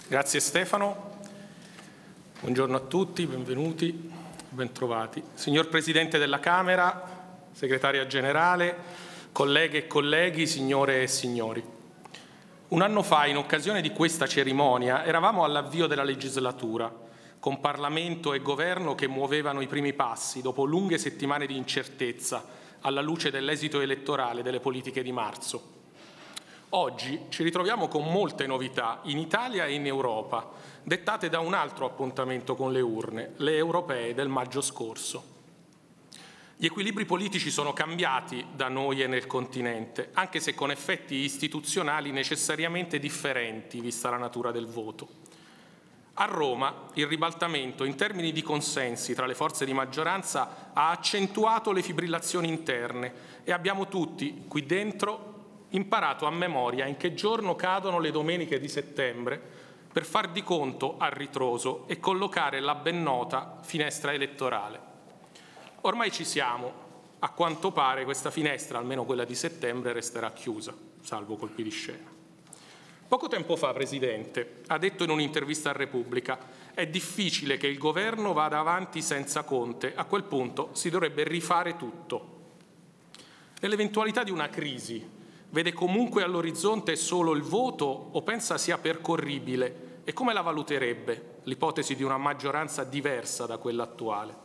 Grazie Stefano, buongiorno a tutti, benvenuti, bentrovati. Signor Presidente della Camera, Segretaria Generale, colleghe e colleghi, signore e signori. Un anno fa, in occasione di questa cerimonia, eravamo all'avvio della legislatura, con Parlamento e Governo che muovevano i primi passi dopo lunghe settimane di incertezza alla luce dell'esito elettorale delle politiche di marzo. Oggi ci ritroviamo con molte novità in Italia e in Europa, dettate da un altro appuntamento con le urne, le europee del maggio scorso. Gli equilibri politici sono cambiati da noi e nel continente, anche se con effetti istituzionali necessariamente differenti, vista la natura del voto. A Roma il ribaltamento in termini di consensi tra le forze di maggioranza ha accentuato le fibrillazioni interne e abbiamo tutti qui dentro imparato a memoria in che giorno cadono le domeniche di settembre per far di conto a ritroso e collocare la ben nota finestra elettorale. Ormai ci siamo, a quanto pare questa finestra, almeno quella di settembre, resterà chiusa, salvo colpi di scena. Poco tempo fa, Presidente, ha detto in un'intervista a Repubblica: è difficile che il governo vada avanti senza Conte, a quel punto si dovrebbe rifare tutto. Nell'eventualità di una crisi, vede comunque all'orizzonte solo il voto o pensa sia percorribile e come la valuterebbe l'ipotesi di una maggioranza diversa da quella attuale?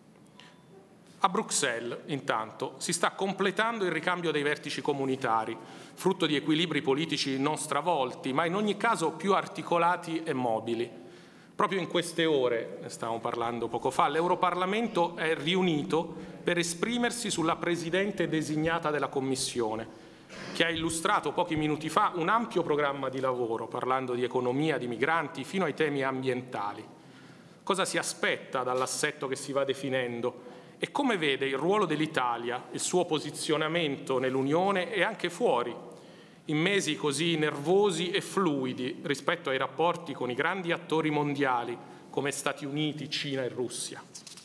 A Bruxelles, intanto, si sta completando il ricambio dei vertici comunitari, frutto di equilibri politici non stravolti, ma in ogni caso più articolati e mobili. Proprio in queste ore, ne stavamo parlando poco fa, l'Europarlamento è riunito per esprimersi sulla Presidente designata della Commissione, che ha illustrato pochi minuti fa un ampio programma di lavoro, parlando di economia, di migranti, fino ai temi ambientali. Cosa si aspetta dall'assetto che si va definendo e come vede il ruolo dell'Italia, il suo posizionamento nell'Unione e anche fuori, in mesi così nervosi e fluidi rispetto ai rapporti con i grandi attori mondiali come Stati Uniti, Cina e Russia.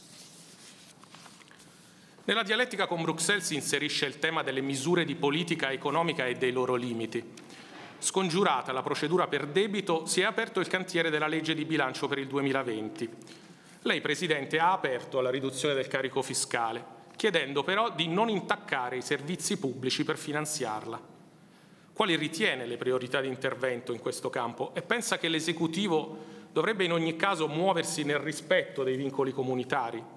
Nella dialettica con Bruxelles si inserisce il tema delle misure di politica economica e dei loro limiti. Scongiurata la procedura per debito, si è aperto il cantiere della legge di bilancio per il 2020. Lei, Presidente, ha aperto alla riduzione del carico fiscale, chiedendo però di non intaccare i servizi pubblici per finanziarla. Quali ritiene le priorità di intervento in questo campo e pensa che l'Esecutivo dovrebbe in ogni caso muoversi nel rispetto dei vincoli comunitari?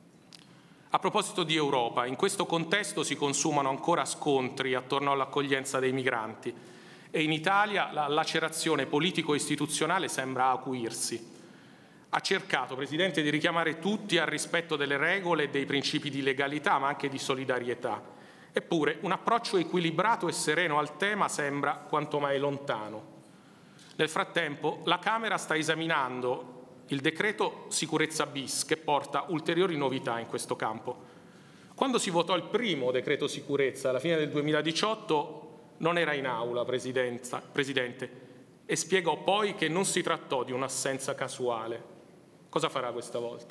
A proposito di Europa, in questo contesto si consumano ancora scontri attorno all'accoglienza dei migranti e in Italia la lacerazione politico-istituzionale sembra acuirsi. Ha cercato, Presidente, di richiamare tutti al rispetto delle regole e dei principi di legalità, ma anche di solidarietà. Eppure un approccio equilibrato e sereno al tema sembra quanto mai lontano. Nel frattempo la Camera sta esaminando il decreto sicurezza bis, che porta ulteriori novità in questo campo. Quando si votò il primo decreto sicurezza alla fine del 2018 non era in aula, Presidente, e spiegò poi che non si trattò di un'assenza casuale. Cosa farà questa volta?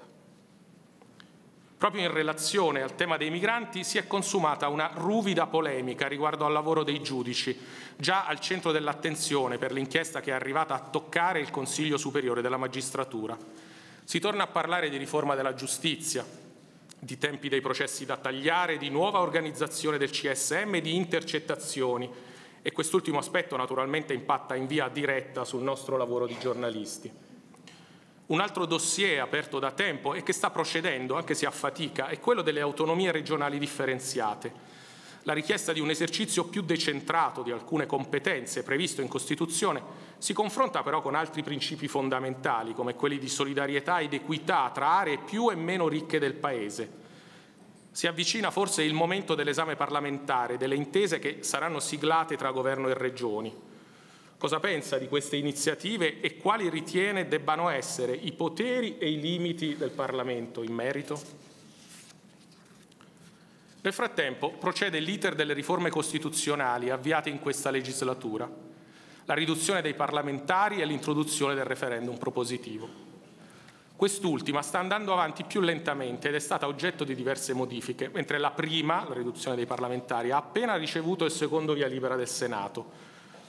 Proprio in relazione al tema dei migranti si è consumata una ruvida polemica riguardo al lavoro dei giudici, già al centro dell'attenzione per l'inchiesta che è arrivata a toccare il Consiglio Superiore della Magistratura. Si torna a parlare di riforma della giustizia, di tempi dei processi da tagliare, di nuova organizzazione del CSM e di intercettazioni. E quest'ultimo aspetto naturalmente impatta in via diretta sul nostro lavoro di giornalisti. Un altro dossier aperto da tempo e che sta procedendo, anche se a fatica, è quello delle autonomie regionali differenziate. La richiesta di un esercizio più decentrato di alcune competenze previsto in Costituzione si confronta però con altri principi fondamentali, come quelli di solidarietà ed equità tra aree più e meno ricche del Paese. Si avvicina forse il momento dell'esame parlamentare, delle intese che saranno siglate tra Governo e Regioni. Cosa pensa di queste iniziative e quali ritiene debbano essere i poteri e i limiti del Parlamento in merito? Nel frattempo procede l'iter delle riforme costituzionali avviate in questa legislatura, la riduzione dei parlamentari e l'introduzione del referendum propositivo. Quest'ultima sta andando avanti più lentamente ed è stata oggetto di diverse modifiche, mentre la prima, la riduzione dei parlamentari, ha appena ricevuto il secondo via libera del Senato.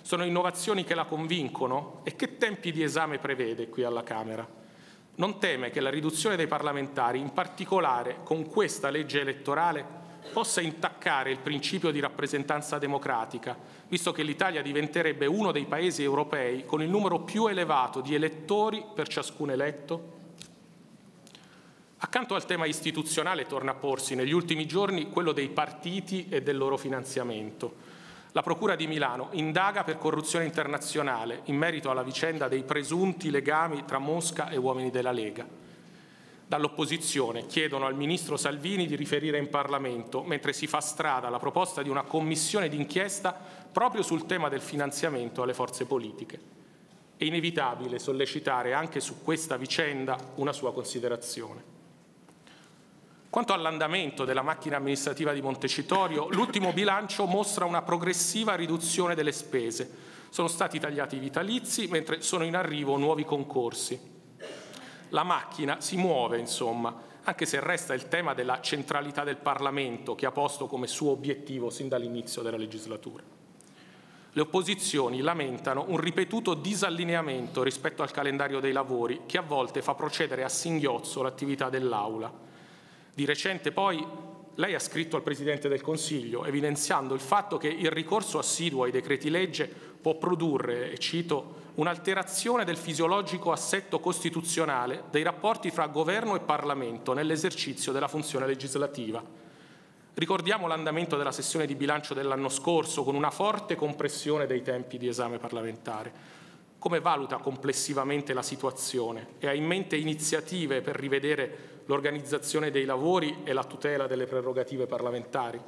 Sono innovazioni che la convincono? E che tempi di esame prevede qui alla Camera? Non teme che la riduzione dei parlamentari, in particolare con questa legge elettorale, possa intaccare il principio di rappresentanza democratica, visto che l'Italia diventerebbe uno dei paesi europei con il numero più elevato di elettori per ciascun eletto? Accanto al tema istituzionale torna a porsi negli ultimi giorni quello dei partiti e del loro finanziamento. La Procura di Milano indaga per corruzione internazionale in merito alla vicenda dei presunti legami tra Mosca e uomini della Lega. Dall'opposizione chiedono al ministro Salvini di riferire in Parlamento, mentre si fa strada la proposta di una commissione d'inchiesta proprio sul tema del finanziamento alle forze politiche. È inevitabile sollecitare anche su questa vicenda una sua considerazione. Quanto all'andamento della macchina amministrativa di Montecitorio, l'ultimo bilancio mostra una progressiva riduzione delle spese. Sono stati tagliati i vitalizi, mentre sono in arrivo nuovi concorsi. La macchina si muove, insomma, anche se resta il tema della centralità del Parlamento, che ha posto come suo obiettivo sin dall'inizio della legislatura. Le opposizioni lamentano un ripetuto disallineamento rispetto al calendario dei lavori, che a volte fa procedere a singhiozzo l'attività dell'Aula. Di recente poi lei ha scritto al Presidente del Consiglio, evidenziando il fatto che il ricorso assiduo ai decreti legge può produrre, e cito, un'alterazione del fisiologico assetto costituzionale dei rapporti fra Governo e Parlamento nell'esercizio della funzione legislativa. Ricordiamo l'andamento della sessione di bilancio dell'anno scorso con una forte compressione dei tempi di esame parlamentare. Come valuta complessivamente la situazione e ha in mente iniziative per rivedere l'organizzazione dei lavori e la tutela delle prerogative parlamentari?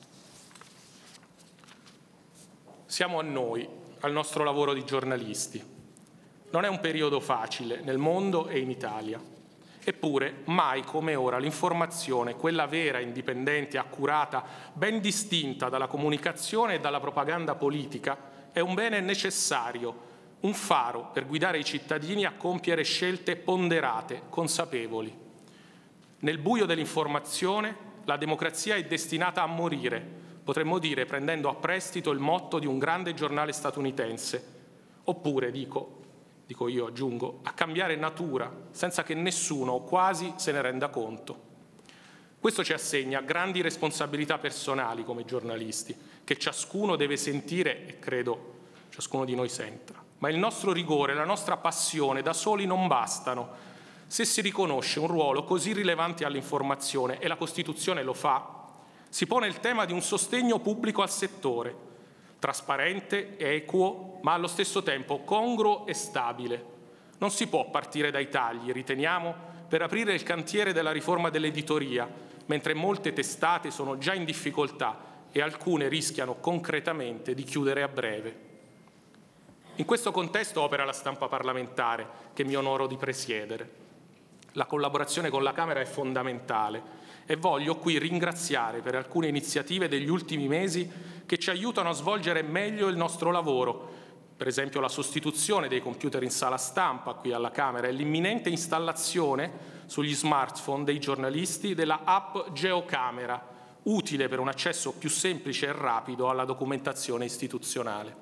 Siamo a noi, al nostro lavoro di giornalisti. Non è un periodo facile nel mondo e in Italia. Eppure, mai come ora l'informazione, quella vera, indipendente, accurata, ben distinta dalla comunicazione e dalla propaganda politica, è un bene necessario, un faro per guidare i cittadini a compiere scelte ponderate, consapevoli. Nel buio dell'informazione la democrazia è destinata a morire, potremmo dire prendendo a prestito il motto di un grande giornale statunitense, oppure, dico io, aggiungo, a cambiare natura senza che nessuno o quasi se ne renda conto. Questo ci assegna grandi responsabilità personali come giornalisti, che ciascuno deve sentire e credo ciascuno di noi senta. Ma il nostro rigore, la nostra passione da soli non bastano. Se si riconosce un ruolo così rilevante all'informazione, e la Costituzione lo fa, si pone il tema di un sostegno pubblico al settore, trasparente, equo, ma allo stesso tempo congruo e stabile. Non si può partire dai tagli, riteniamo, per aprire il cantiere della riforma dell'editoria, mentre molte testate sono già in difficoltà e alcune rischiano concretamente di chiudere a breve. In questo contesto opera la stampa parlamentare, che mi onoro di presiedere. La collaborazione con la Camera è fondamentale e voglio qui ringraziare per alcune iniziative degli ultimi mesi che ci aiutano a svolgere meglio il nostro lavoro, per esempio la sostituzione dei computer in sala stampa qui alla Camera e l'imminente installazione sugli smartphone dei giornalisti della app Geocamera, utile per un accesso più semplice e rapido alla documentazione istituzionale.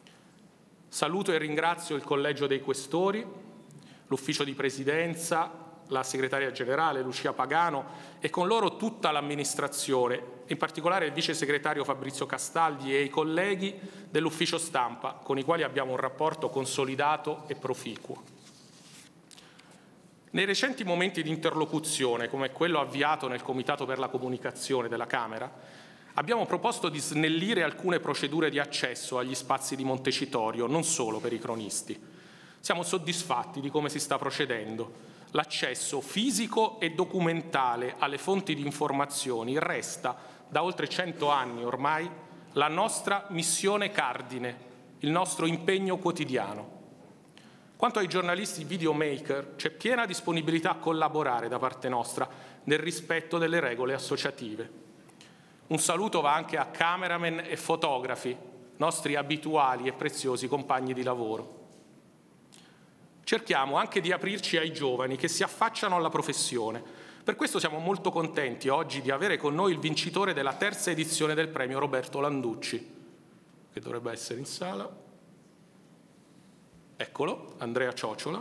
Saluto e ringrazio il Collegio dei Questori, l'Ufficio di Presidenza, la Segretaria Generale Lucia Pagano e con loro tutta l'amministrazione, in particolare il Vice Segretario Fabrizio Castaldi e i colleghi dell'Ufficio Stampa, con i quali abbiamo un rapporto consolidato e proficuo. Nei recenti momenti di interlocuzione, come quello avviato nel Comitato per la Comunicazione della Camera, abbiamo proposto di snellire alcune procedure di accesso agli spazi di Montecitorio, non solo per i cronisti. Siamo soddisfatti di come si sta procedendo. L'accesso fisico e documentale alle fonti di informazioni resta, da oltre 100 anni ormai, la nostra missione cardine, il nostro impegno quotidiano. Quanto ai giornalisti videomaker, c'è piena disponibilità a collaborare da parte nostra nel rispetto delle regole associative. Un saluto va anche a cameraman e fotografi, nostri abituali e preziosi compagni di lavoro. Cerchiamo anche di aprirci ai giovani che si affacciano alla professione. Per questo siamo molto contenti oggi di avere con noi il vincitore della terza edizione del premio Roberto Landucci, che dovrebbe essere in sala. Eccolo, Andrea Ciociola.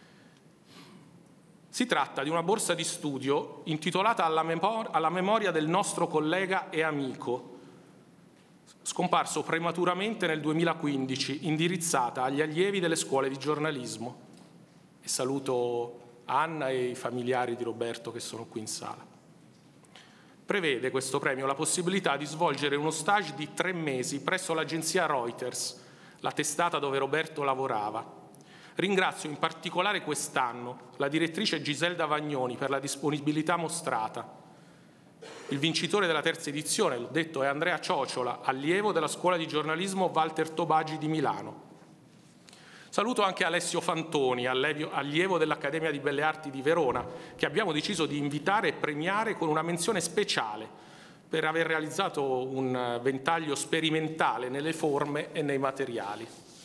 Si tratta di una borsa di studio intitolata alla memoria del nostro collega e amico, scomparso prematuramente nel 2015, indirizzata agli allievi delle scuole di giornalismo. E saluto Anna e i familiari di Roberto che sono qui in sala. Prevede questo premio la possibilità di svolgere uno stage di 3 mesi presso l'agenzia Reuters, la testata dove Roberto lavorava. Ringrazio in particolare quest'anno la direttrice Giselda Vagnoni per la disponibilità mostrata. Il vincitore della terza edizione, l'ho detto, è Andrea Ciociola, allievo della Scuola di Giornalismo Walter Tobagi di Milano. Saluto anche Alessio Fantoni, allievo dell'Accademia di Belle Arti di Verona, che abbiamo deciso di invitare e premiare con una menzione speciale per aver realizzato un ventaglio sperimentale nelle forme e nei materiali.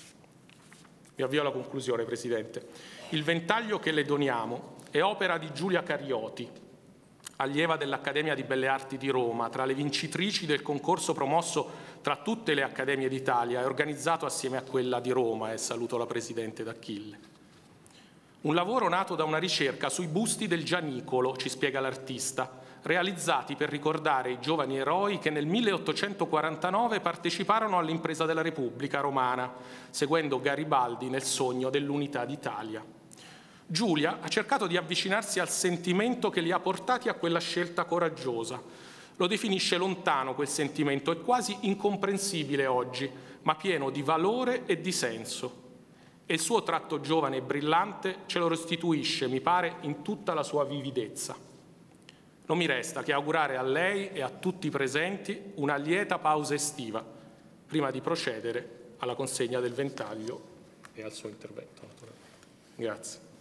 Mi avvio alla conclusione, Presidente. Il ventaglio che le doniamo è opera di Giulia Carioti, allieva dell'Accademia di Belle Arti di Roma, tra le vincitrici del concorso promosso tra tutte le Accademie d'Italia e organizzato assieme a quella di Roma, e saluto la Presidente D'Achille. Un lavoro nato da una ricerca sui busti del Gianicolo, ci spiega l'artista, realizzati per ricordare i giovani eroi che nel 1849 parteciparono all'impresa della Repubblica Romana, seguendo Garibaldi nel sogno dell'unità d'Italia. Giulia ha cercato di avvicinarsi al sentimento che li ha portati a quella scelta coraggiosa. Lo definisce lontano quel sentimento e quasi incomprensibile oggi, ma pieno di valore e di senso. E il suo tratto giovane e brillante ce lo restituisce, mi pare, in tutta la sua vividezza. Non mi resta che augurare a lei e a tutti i presenti una lieta pausa estiva, prima di procedere alla consegna del ventaglio e al suo intervento. Grazie.